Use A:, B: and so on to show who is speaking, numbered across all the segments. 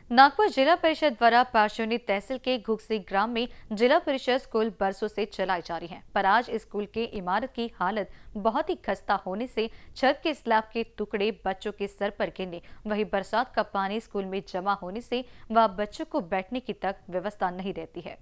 A: नागपुर जिला परिषद द्वारा पार्श्वनी तहसील के घुक्सी ग्राम में जिला परिषद स्कूल बरसों से चलाई जा रही है, पर आज स्कूल के इमारत की हालत बहुत ही खस्ता होने से छत के स्लैब के टुकड़े बच्चों के सर पर गिरने, वहीं बरसात का पानी स्कूल में जमा होने से वहां बच्चों को बैठने की तक व्यवस्था नहीं रहती है।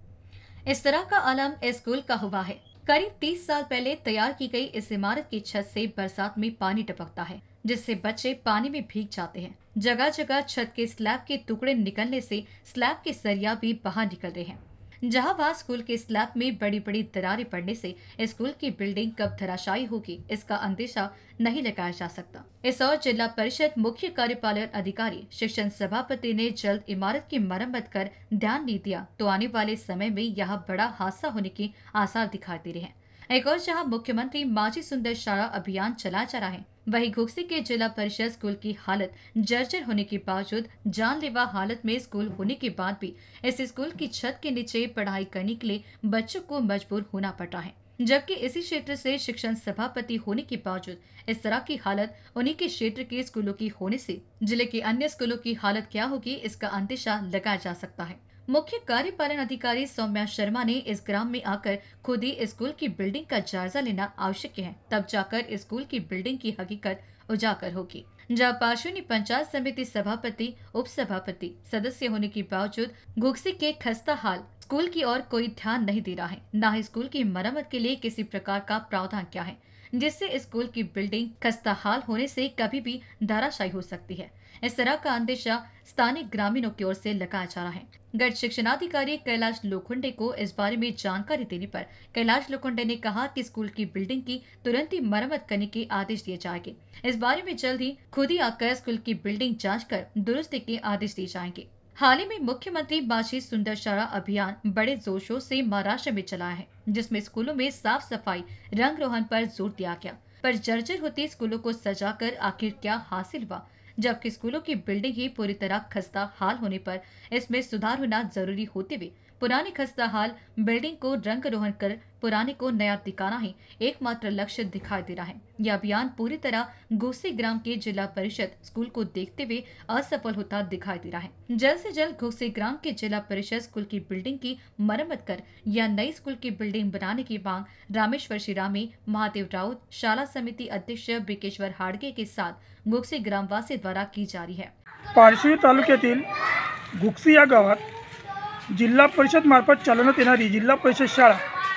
A: इस तरह का आलम इस स्कूल का हुआ है। करीब 30 साल पहले तैयार की गई इस इमारत की छत से बरसात में पानी टपकता है, जिससे बच्चे पानी में भीग जाते हैं। जगह जगह छत के स्लैब के टुकड़े निकलने से स्लैब के सरिया भी बाहर निकल रहे हैं। जहां वहां स्कूल के स्लैब में बड़ी बड़ी दरारें पड़ने से स्कूल की बिल्डिंग कब धराशायी होगी, इसका अंदेशा नहीं लगाया जा सकता। इस और जिला परिषद मुख्य कार्यपालन अधिकारी शिक्षण सभापति ने जल्द इमारत की मरम्मत कर ध्यान नहीं दिया तो आने वाले समय में यहाँ बड़ा हादसा होने के आसार दिखाई दे रहे हैं। एक और जहां मुख्यमंत्री माझी सुंदर शाला अभियान चलाया जा रहा है, वहीं घुक्सी के जिला परिषद स्कूल की हालत जर्जर होने के बावजूद जानलेवा हालत में स्कूल होने के बाद भी इस स्कूल की छत के नीचे पढ़ाई करने के लिए बच्चों को मजबूर होना पड़ रहा है, जबकि इसी क्षेत्र से शिक्षण सभापति होने के बावजूद इस तरह की हालत उन्हीं के क्षेत्र के स्कूलों की होने से जिले के अन्य स्कूलों की हालत क्या होगी, इसका अंदेशा लगाया जा सकता है। मुख्य कार्यपालन अधिकारी सौम्या शर्मा ने इस ग्राम में आकर खुद ही स्कूल की बिल्डिंग का जायजा लेना आवश्यक है, तब जाकर स्कूल की बिल्डिंग की हकीकत उजागर होगी। जहाँ पार्श्वनी पंचायत समिति सभापति, उप सभापति, सदस्य होने के बावजूद घुक्सी के खस्ता हाल स्कूल की ओर कोई ध्यान नहीं दे रहा है, न ही स्कूल की मरम्मत के लिए किसी प्रकार का प्रावधान क्या है, जिससे स्कूल की बिल्डिंग खस्ता हाल होने से कभी भी धराशायी हो सकती है। इस तरह का अंदेशा स्थानीय ग्रामीणों की ओर से लगाया जा रहा है। गढ़ शिक्षणाधिकारी कैलाश लोखंडे को इस बारे में जानकारी देने पर कैलाश लोखंडे ने कहा कि स्कूल की बिल्डिंग की तुरंत ही मरम्मत करने के आदेश दिए जाएंगे। इस बारे में जल्द ही खुद ही आकर स्कूल की बिल्डिंग जांच कर दुरुस्ती के आदेश दिए जाएंगे। हाल ही में मुख्यमंत्री माझी सुंदर शाला अभियान बड़े जोशों से महाराष्ट्र में चलाया है, जिसमें स्कूलों में साफ सफाई, रंग रोहन पर जोर दिया गया, पर जर्जर होती स्कूलों को सजाकर आखिर क्या हासिल हुआ, जबकि स्कूलों की बिल्डिंग ही पूरी तरह खस्ता हाल होने पर इसमें सुधार होना जरूरी होते हुए पुरानी खस्ता हाल बिल्डिंग को रंग रोहन कर पुराने को नया दिखाना ही एकमात्र लक्ष्य दिखाई दे रहा है। यह अभियान पूरी तरह घुक्सी ग्राम के जिला परिषद स्कूल को देखते हुए असफल होता दिखाई दे रहा है। जल्द से जल्द घुक्सी ग्राम के जिला परिषद स्कूल की बिल्डिंग की मरम्मत कर या नई स्कूल की बिल्डिंग बनाने की मांग रामेश्वर शिरामी, महादेव राउत, शाला समिति अध्यक्ष बिकेश्वर हाडगे के साथ घुक्सी ग्रामवासी द्वारा की जा रही है।
B: पारशिवनी तालुक्यातील घुक्सी या गावात जिल्हा परिषद मार्फत चालवण्यात येणारी जिल्हा परिषद शाळा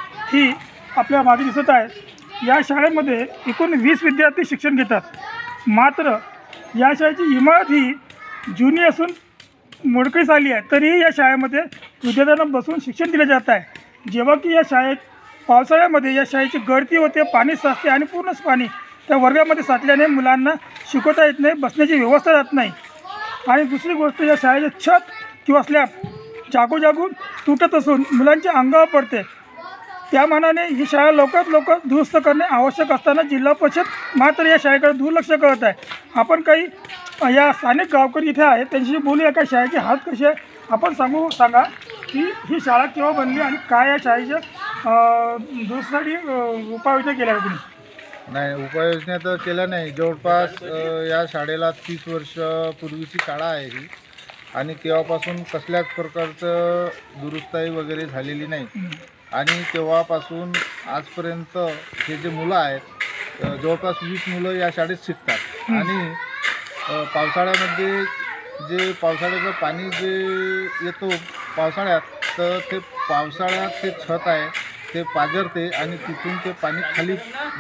B: ही आपल्या मागे दिसत आहे। या शाळेमध्ये एकूण 20 विद्यार्थी शिक्षण घेतात, मात्र या शाळेची इमारत ही जुनी असून मोडकळीस आली आहे, तरीही या शाळेमध्ये विद्यार्थ्यांना बसून शिक्षण दिले जात आहे। जेव्हा की या शाळेत पावसाळ्यामध्ये या शाळेची गळती होते, पाणी साचते आणि पूर्णच पाणी त्या वर्गामध्ये साचल्याने मुलांना शिकवता येत नाही, बसण्याची व्यवस्था राहत नाही। आणि दुसरी गोष्ट, या शाळेचे छत किंवा स्लॅब जागोजागून तुटत असून मुलांच्या अंगावर पडते। त्या मानाने ही शाळा लवकरात लवकर दुरुस्त करणे आवश्यक असताना जिल्हा परिषद मात्र या शाळेकडे दुर्लक्ष करत आहे। आपण काही या स्थानिक गावकरी इथे आहेत, त्यांच्याशी बोलूया का शाळेची हालत कशी आहे। आपण सांगा की ही शाळा केव्हा बनली आणि काय या शाळेच्या दुरुस्तीसाठी उपाययोजना केल्या का तुम्ही?
C: नाही, उपाययोजना तर केल्या नाही। जवळपास या शाळेला 30 वर्ष पूर्वीची शाळा आहे ही, आणि तेव्हापासून कसल्याच प्रकारचं दुरुस्ती वगैरे झालेली नाही। आणि तेव्हापासून आजपर्यंत हे जे मुलं आहेत, जवळपास 20 मुलं या शाळेत शिकतात। आणि पावसाळ्यामध्ये जे पावसाळ्याचं पाणी जे येतो पावसाळ्यात, तर ते पावसाळ्यात ते छत आहे ते पाझरते आणि तिथून ते पाणी खाली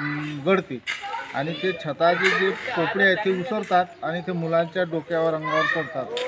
C: गळते आणि ते छताचे जे कोपरे आहेत ते उसरतात आणि ते मुलांच्या डोक्यावर, अंगावर पडतात।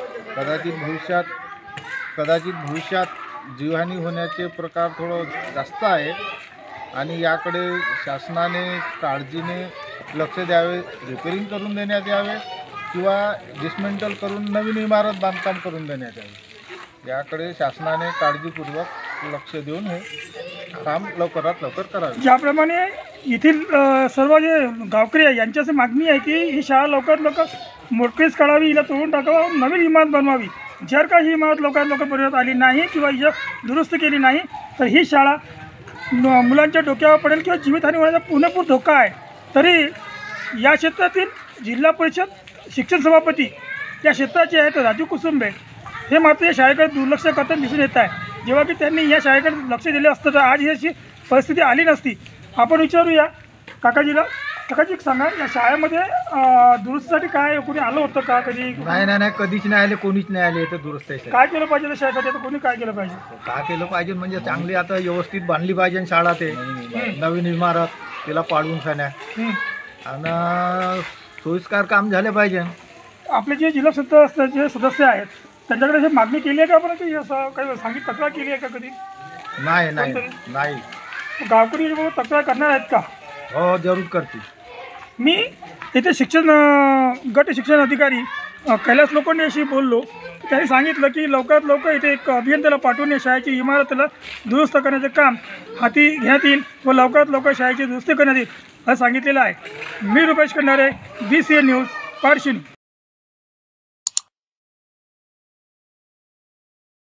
C: कदाचित भविष्यात जीवहानी होण्याचे प्रकार थोडं जास्त आहे आणि याकडे शासनाने काळजीने लक्ष द्यावे, रिपेरिंग करून देण्यात यावे किंवा डिसमेंटल करून नवीन इमारत बांधकाम करून देण्यात यावे। याकडे शासनाने काळजीपूर्वक लक्ष देऊन हे काम लवकरात लवकर करावे।
B: ज्याप्रमाणे येथील सर्व जे गावकरी आहे यांच्याची मागणी आहे की ही शाळा लवकरात लवकर मोडकळीस काढावी, हिला तोडून टाकावं, नवीन इमारत बनवावी। जर का ही इमारत लवकरात लवकर बनवण्यात आली नाही किंवा हिची दुरुस्त केली नाही तर ही शाळा मुलांच्या डोक्यावर पडेल किंवा जीवितहानी होण्याचा पुरेपूर धोका आहे। तरी या क्षेत्रातील जिल्हा परिषद शिक्षण सभापती या क्षेत्राचे आहेत राजू कुसुंबे हे मात्र या शाळेकडे दुर्लक्ष करताना दिसून येत आहे। जेव्हा की त्यांनी या शाळेकडे लक्ष दिले असतं तर आज ही अशी परिस्थिती आली नसती। आपण विचारूया काकाजीला। काकाजी सांगा, या शाळेमध्ये दुरुस्तीसाठी काय कोणी आलं होतं का कधी?
D: नाही कधीच नाही आले, कोणीच नाही आले इथं दुरुस्त आहे.
B: काय केलं पाहिजे त्या शाळेसाठी? आता कोणी काय केलं पाहिजे?
D: काय केलं पाहिजे म्हणजे चांगली आता व्यवस्थित बांधली पाहिजे शाळा, ते नवीन इमारत तिला पाडून खाण्या आणि सोयीस्कर काम झाले पाहिजे.
B: आपले जे जिल्हा जे सदस्य आहेत त्यांच्याकडे हे मागणी केली आहे का आपण, की असं काही सांगितलं तक्रार केली आहे का कधी?
D: नाही.
B: गावकरी याच्याबरोबर तक्रार करणार आहेत का?
D: हो, जरूर करते.
B: मी इथे गट शिक्षण अधिकारी कैलास लोखंडेशी बोललो. त्यांनी सांगितलं की लवकरात लवकर इथे एक अभियंत्याला पाठवून या शाळेची इमारतीला दुरुस्त करण्याचे काम हाती घेण्यात येईल व लवकरात लवकर शाळेची दुरुस्ती करण्यात येईल असं सांगितलेलं आहे. मी रुपेश खंडारे, BCN न्यूज, पारशिवनी.